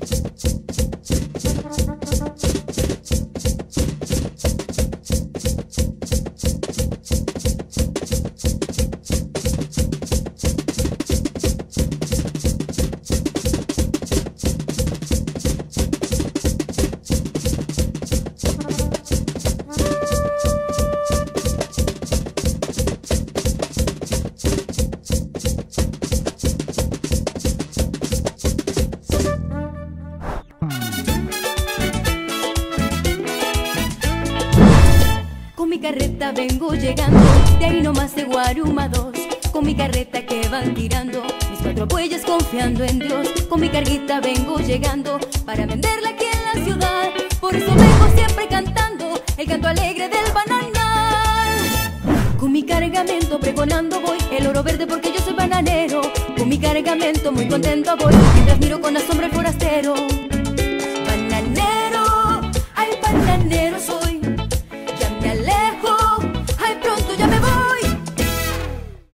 Con mi carreta vengo llegando, de ahí nomás de Guaruma 2. Con mi carreta que van tirando, mis 4 bueyes confiando en Dios. Con mi carguita vengo llegando, para venderla aquí en la ciudad. Por eso vengo siempre cantando, el canto alegre del bananal. Con mi cargamento pregonando voy, el oro verde porque yo soy bananero. Con mi cargamento muy contento voy, mientras miro con asombro el